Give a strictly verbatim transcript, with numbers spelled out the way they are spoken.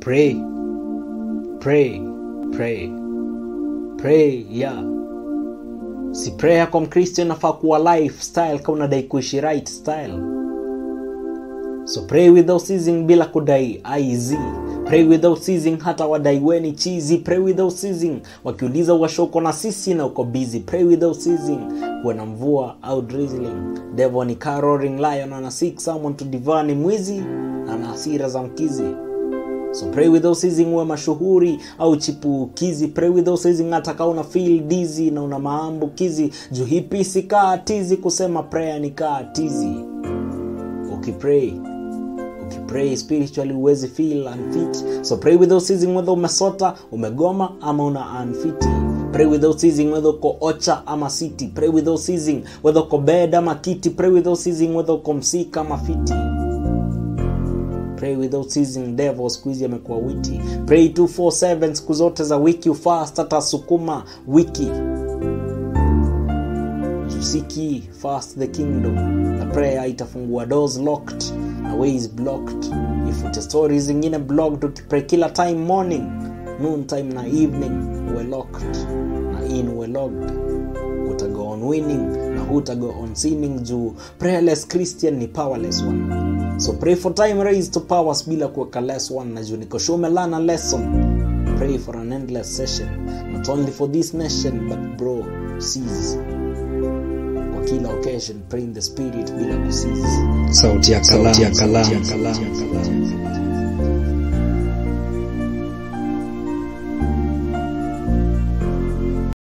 Pray, pray, pray, pray, yeah. Si prayer kwa Mkristo inafaa kuwa lifestyle kama unadai kuishi right style. So pray without ceasing bila kudai iz. Pray without ceasing hata wadai weni cheesy. Pray without ceasing wakiuliza washoko na sisi na uko busy. Pray without ceasing kuwe na mvua au drizzling. Devil ni car roaring lion ana seek someone to devour, ni mwizi na ana hasira za mkizi. So pray without ceasing uwe mashuhuri au chipukizi. Pray without ceasing hata kama una feel dizzy na una maambukizi. Juu hii pisi kaa tizi, kusema prayer ni kaa tizi. Ukipray, ukipray spiritually uwezi feel unfit. So pray without ceasing whether umesota, umegoma ama una unfit. Pray without ceasing whether uko ocha ama city. Pray without ceasing whether uko bed ama kiti. Pray without ceasing whether uko msika ama fiti. Pray without ceasing, devil squeeze amekuwa witi. Pray two four seven siku zote za wiki, ufast hata sukuma wiki. Seek fast the kingdom. Na prayer itafungua doors locked na ways blocked. Ifute stories zingine blocked. Ukipray kila time morning, noon time na evening, uwe locked na in uwe logged. Uta go on winning na huta go on sinning. Juu prayerless Christian ni powerless one. So pray for time raised to powers bila kuweka less one. Na juu niko show melana lesson. Pray for an endless session, not only for this nation but bro, cease. Kila occasion pray in the spirit bila kucease. Sauti ya Kalamu.